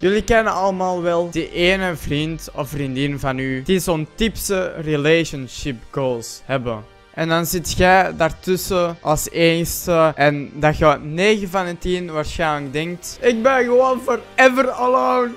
Jullie kennen allemaal wel die ene vriend of vriendin van u die zo'n typische relationship goals hebben. En dan zit jij daartussen als enigste en dat je 9 van de 10 waarschijnlijk denkt: ik ben gewoon forever alone.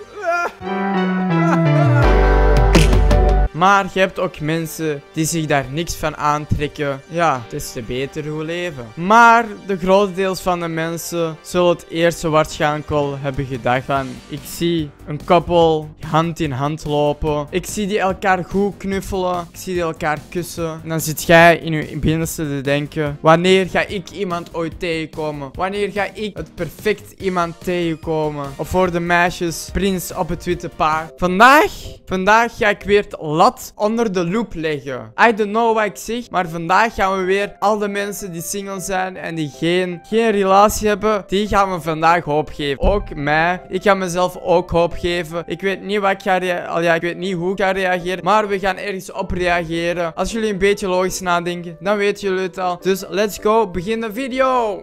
Maar je hebt ook mensen die zich daar niks van aantrekken. Ja, des te beter hoe leven. Maar de grote deel van de mensen zullen het eerst waarschijnlijk wel hebben gedacht van: ik zie een koppel hand in hand lopen. Ik zie die elkaar goed knuffelen. Ik zie die elkaar kussen. En dan zit jij in je binnenste te denken: wanneer ga ik iemand ooit tegenkomen? Wanneer ga ik het perfect iemand tegenkomen? Of voor de meisjes, prins op het witte paard. Vandaag ga ik weer het lat onder de loep leggen. I don't know wat ik zeg, maar vandaag gaan we weer al de mensen die single zijn en die geen relatie hebben, die gaan we vandaag hoop geven. Ook mij. Ik ga mezelf ook hoop geven. Ik weet niet wat ik ga ik weet niet hoe ik ga reageren, maar we gaan ergens op reageren. Als jullie een beetje logisch nadenken, dan weten jullie het al. Dus let's go, begin de video.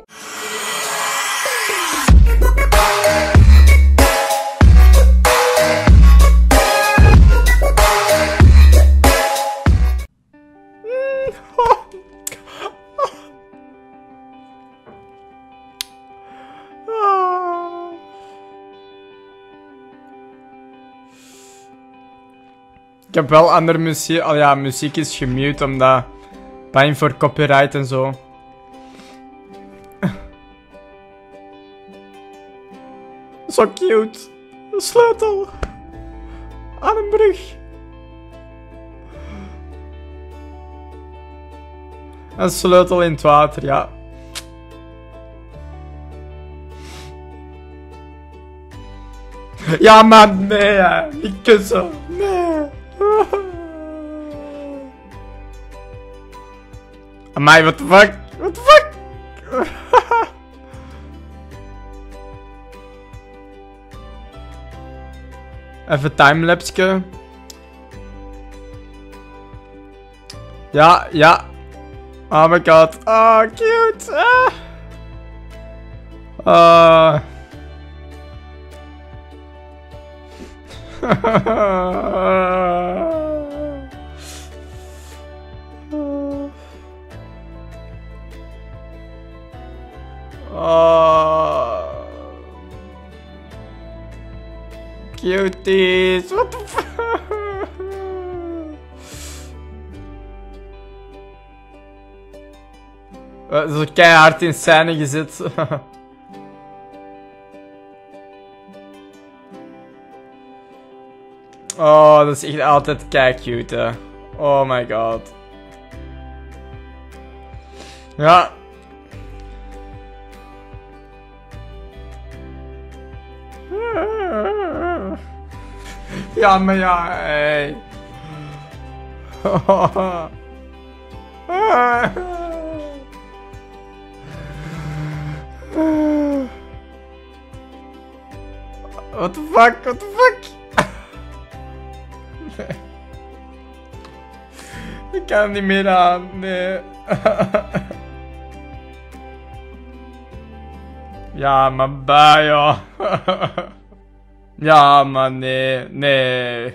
Ik heb wel andere muziek. Oh ja, muziek is gemute omdat bang voor copyright en zo. Zo cute. Een sleutel. Aan een brug. Een sleutel in het water, ja. Ja, maar nee, niet kussen. Nee. Amai, what the fuck? What the fuck? Even timelapse. Ja, ja. Oh my god. Oh, cute. Cuties, what the fuck? Dat is ook keihard in scène gezet. Oh, dat is echt altijd kei cute, hè. Oh my god. Ja. Ja, maar ja, hey. What the fuck, what the fuck? Nee. Ik kan niet meer aan, nee. Ja, maar bij, joh. Ja, maar nee, nee.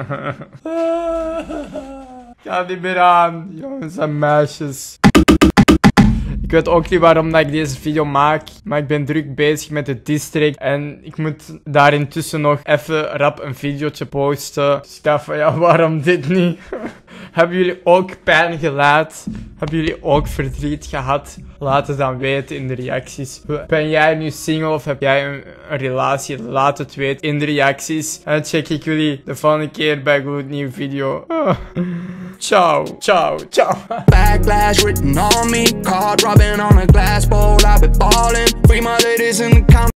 Ik kan niet meer aan, jongens en meisjes. Ik weet ook niet waarom dat ik deze video maak, maar ik ben druk bezig met de diss-track en ik moet daar intussen nog even rap een videootje posten. Dus ik dacht van ja, waarom dit niet? Hebben jullie ook pijn gelaten? Hebben jullie ook verdriet gehad? Laat het dan weten in de reacties. Ben jij nu single of heb jij een relatie? Laat het weten in de reacties. En dan check ik jullie de volgende keer bij een goed nieuwe video. Ciao, ciao, ciao. Backlash written on me, card rubbing on a glass bowl. I've been balling, free my ladies in the comments.